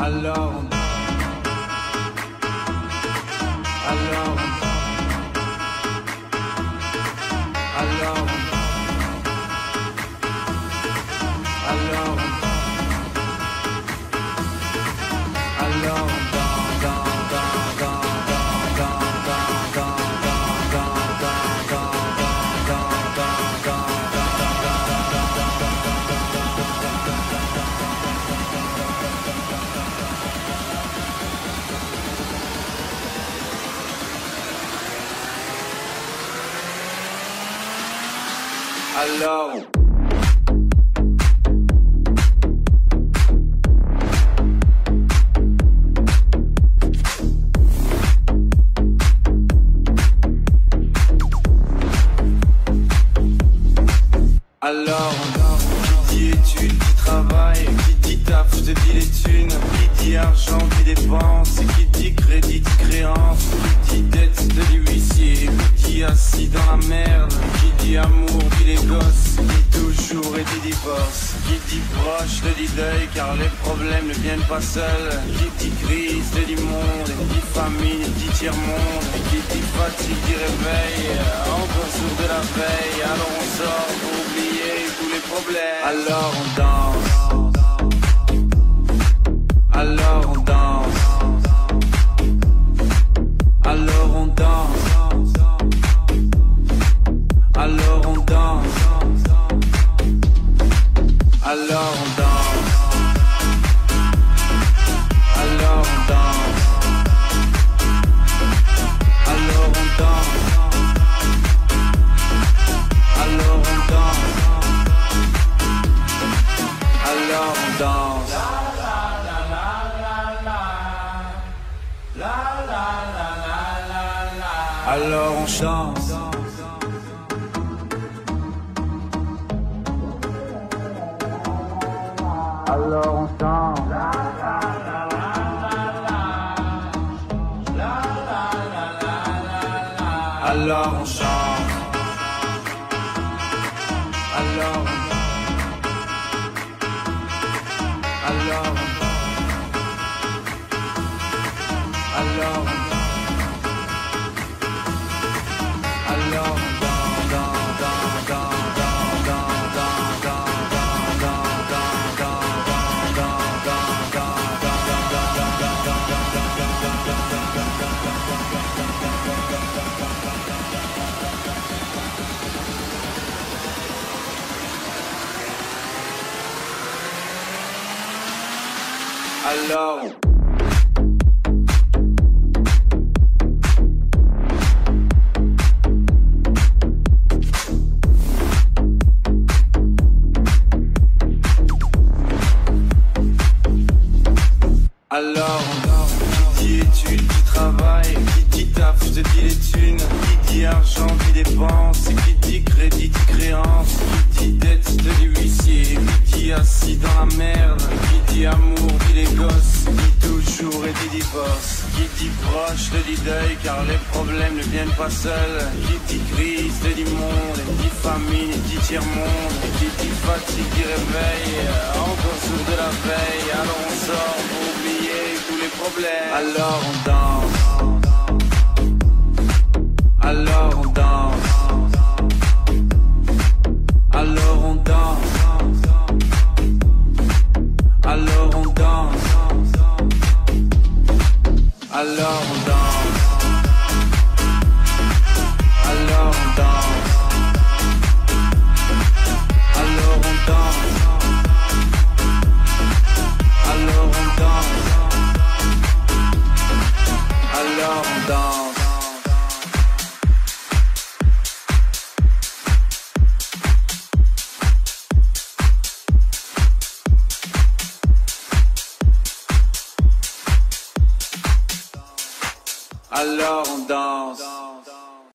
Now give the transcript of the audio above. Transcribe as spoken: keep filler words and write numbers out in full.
Alors on Alors on Alors on Alors on Alors on Alors Alors, qui dit études, qui travaille, qui dit taf, je te dis les thunes, qui dit argent, qui dépense, qui dit crédit, dit créance, qui dit dette, te dit huissier, qui dit assis dans la merde, qui dit amour, dit les gosses, qui toujours et dit divorce, qui dit proche, te dit deuil, car les problèmes ne viennent pas seuls, qui dit crise, te dit monde, qui dit famine, dit tiers-monde, qui dit fatigue, dit réveil, encore sourd de la veille, alors on sort pour oublier tous les problèmes. Alors on danse, alors on danse, alors on danse, alors on danse, alors on danse, alors on danse, alors on danse, alors on danse, alors on danse. Alors on chante. Alors on chante. Alors on chante. Alors Alors Alors Alors Alors Alors, qui dit études, qui travaille, qui dit taf, je te dis les thunes, qui dit argent, qui dépense, qui dit crédit, dit créance, qui dit dette, je te dis huissier, qui dit assis dans la merde, qui dit amour, dit les gosses, qui toujours et dit divorce, qui dit proche, te dit deuil, car les problèmes ne viennent pas seuls, qui dit crise, te dit monde, qui dit famine, dit tiers-monde, qui dit fatigue, dit réveil, encore sourd de la veille, alors on sort pour oublier tous les problèmes. Alors on danse, alors on danse, alors on danse, alors on danse, alors on danse, alors on danse, alors on danse, alors on danse, alors on danse. Alors on